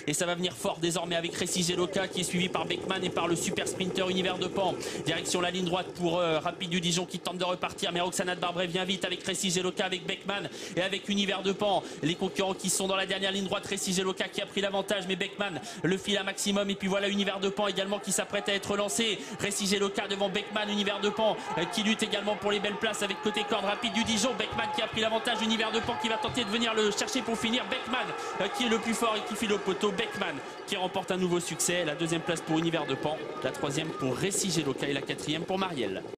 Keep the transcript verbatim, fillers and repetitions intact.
et ça va venir fort désormais avec Récy Geloka qui est suivi par Beckman et par le super sprinter Univers de Pan. Direction la ligne droite pour euh, Rapide du Dijon qui tente de repartir, mais Roxana de Barbret vient vite avec Récy Geloka, avec Beckman et avec Univers de Pan. Les concurrents qui sont dans la dernière ligne droite, Récy Geloka qui a pris l'avantage, mais Beckman le file à maximum, et puis voilà Univers de Pan également qui s'apprête à être lancé. Récy Geloka devant Beckman, Univers de Pan euh, qui lutte également pour les belles places avec côté corde Rapide du Dijon. Beckman qui a pris l'avantage, Univers de Pan qui va tenter de venir le chercher pour finir. Beckman euh, qui est le plus fort et qui file au poteau. Beckman qui remporte un nouveau succès. La deuxième place pour Univers de Pan, la troisième pour Récy Geloka et la quatrième pour Marielle.